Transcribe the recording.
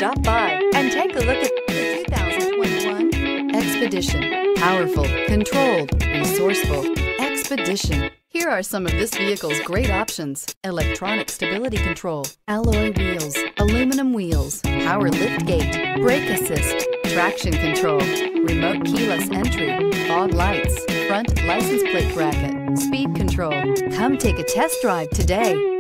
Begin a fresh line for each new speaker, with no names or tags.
Stop by and take a look at the 2021 Expedition. Powerful, controlled, resourceful. Expedition. Here are some of this vehicle's great options: electronic stability control, alloy wheels, aluminum wheels, power lift gate, brake assist, traction control, remote keyless entry, fog lights, front license plate bracket, speed control. Come take a test drive today.